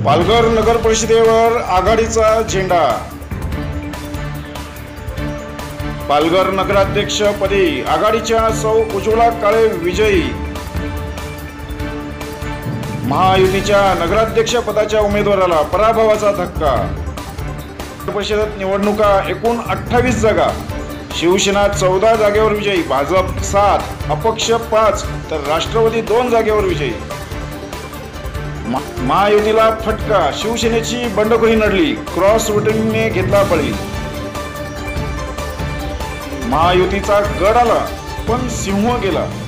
पालघर नगर परिषदेवर आघाडीचा झेंडा। पालघर नगराध्यक्षपदी आघाडीच्या सौ उज्ज्वला काळे विजयी। महायुतीच्या नगराध्यक्षपदाच्या उमेदवाराला पराभवाचा धक्का। परिषदेत निवडणुका एकूण 28 जागा, शिवसेना 14 जागेवर विजयी, भाजप 7, अपक्ष 5 तर राष्ट्रवादी 2 जागेवर विजयी। महायुतीला फटका, शिवसेनेची बंडखोरी नडली, क्रॉस वोटिंगने घेतला बळी। महायुतीचा गड आला पण सिंह गेला।